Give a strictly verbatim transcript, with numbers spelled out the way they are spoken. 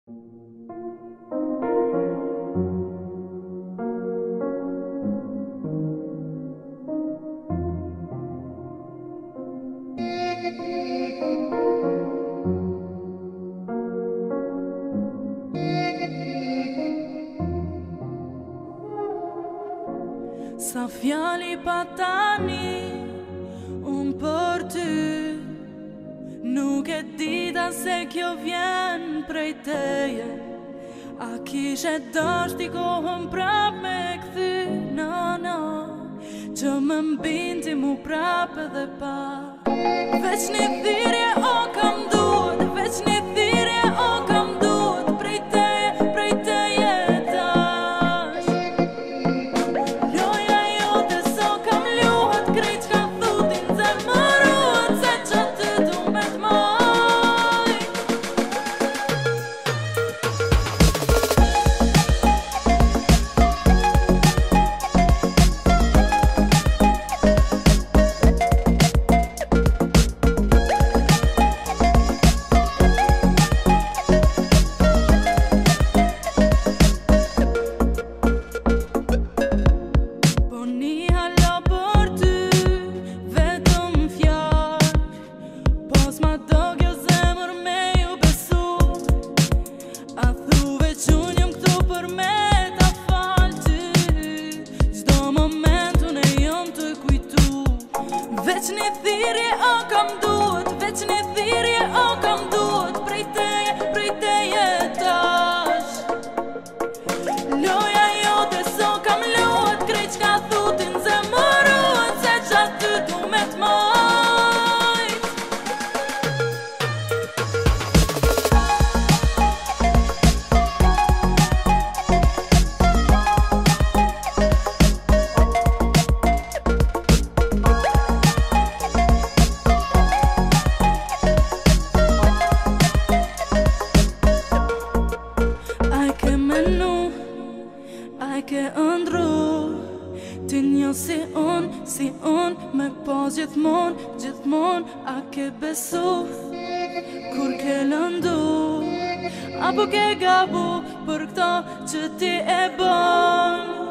Sa fjali pa tani, unë për ty nuk e dita se kjo vjen prej teje. A kishe dasht i kohën prap me këthy, no, no, që më mbinti mu prap edhe pa. Veç një thirje o kam duhet, veç një thirje o kam duhet, prej teje, prej teje tash. Loja jote so kam luhet, krejt që ka thutin zemëruhet, se që ty du mbet maj. Veç një thirje o kam duhet, veç një thirje o kam duhet, prej teje, prej teje tash. Loja jote so kam luhet, krejt që ka thutin zemëruhet, se që aty du me t'majt. Ai ke ëndru, ti njo si on, si on, me pas gjithmon, gjithmon, a ke besu, kur ke lëndu, apo ke gabu, për këto që ti e bon.